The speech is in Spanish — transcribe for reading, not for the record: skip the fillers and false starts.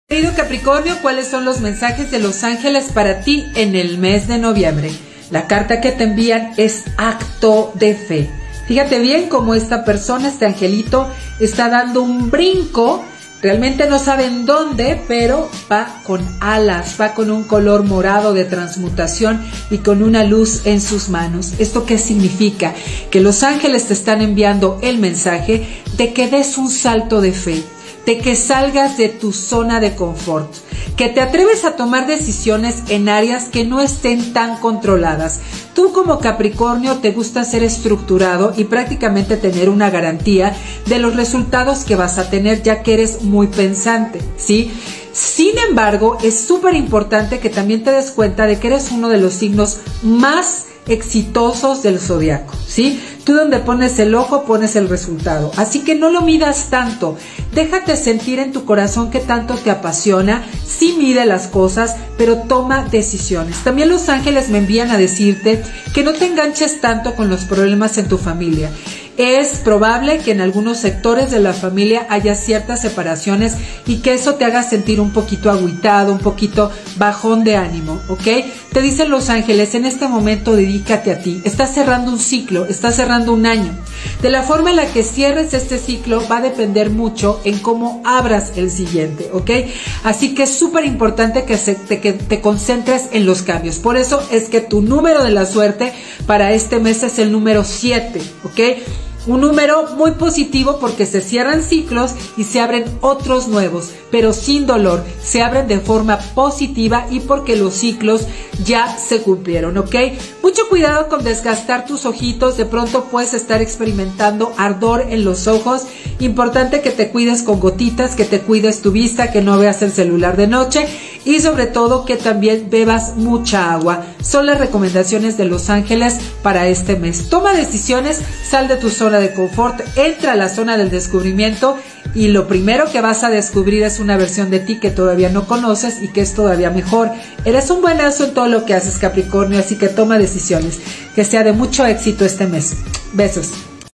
Querido Capricornio, ¿cuáles son los mensajes de los ángeles para ti en el mes de noviembre? La carta que te envían es acto de fe. Fíjate bien cómo esta persona, este angelito, está dando un brinco. Realmente no saben dónde, pero va con alas, va con un color morado de transmutación y con una luz en sus manos. ¿Esto qué significa? Que los ángeles te están enviando el mensaje de que des un salto de fe, de que salgas de tu zona de confort, que te atreves a tomar decisiones en áreas que no estén tan controladas. Tú como Capricornio te gusta ser estructurado y prácticamente tener una garantía de los resultados que vas a tener, ya que eres muy pensante, ¿sí? Sin embargo, es súper importante que también te des cuenta de que eres uno de los signos más exitosos del zodiaco, ¿sí? Tú donde pones el ojo, pones el resultado. Así que no lo midas tanto. Déjate sentir en tu corazón que tanto te apasiona. Sí mide las cosas, pero toma decisiones. También los ángeles me envían a decirte que no te enganches tanto con los problemas en tu familia. Es probable que en algunos sectores de la familia haya ciertas separaciones y que eso te haga sentir un poquito agüitado, un poquito bajón de ánimo, ¿ok? Te dicen los ángeles, en este momento dedícate a ti. Estás cerrando un ciclo, estás cerrando un año. De la forma en la que cierres este ciclo va a depender mucho en cómo abras el siguiente, ¿ok? Así que es súper importante que te concentres en los cambios. Por eso es que tu número de la suerte para este mes es el número 7, ¿ok? Un número muy positivo porque se cierran ciclos y se abren otros nuevos, pero sin dolor. Se abren de forma positiva y porque los ciclos ya se cumplieron, ¿ok? Mucho cuidado con desgastar tus ojitos. De pronto puedes estar experimentando ardor en los ojos. Importante que te cuides con gotitas, que te cuides tu vista, que no veas el celular de noche y sobre todo que también bebas mucha agua. Son las recomendaciones de los ángeles para este mes. Toma decisiones, sal de tu zona de confort, entra a la zona del descubrimiento y lo primero que vas a descubrir es una versión de ti que todavía no conoces y que es todavía mejor. Eres un buenazo en todo lo que haces, Capricornio, así que toma decisiones. Que sea de mucho éxito este mes. Besos.